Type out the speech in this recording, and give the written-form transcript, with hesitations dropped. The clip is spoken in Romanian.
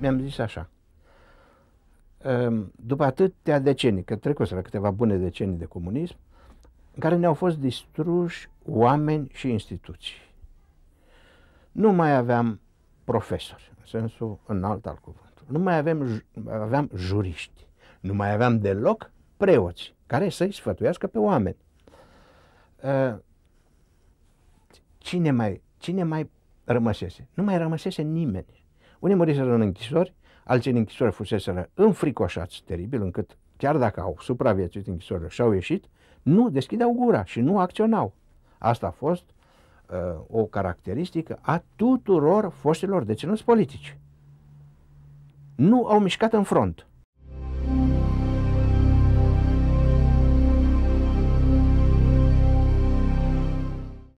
mi-am zis așa, după atâtea decenii, că trecuseră câteva bune decenii de comunism, în care ne-au fost distruși oameni și instituții. Nu mai aveam profesori, în sensul înalt al cuvântului. Nu mai aveam juriști. Nu mai aveam deloc preoți care să-i sfătuiască pe oameni. Cine mai rămăsese? Nu mai rămăsese nimeni. Unii muriseră în închisori, alții în închisori fuseseră înfricoșați teribil, încât chiar dacă au supraviețuit închisorile și au ieșit, nu deschideau gura și nu acționau. Asta a fost o caracteristică a tuturor foștilor deținuți politici. Nu au mișcat în front.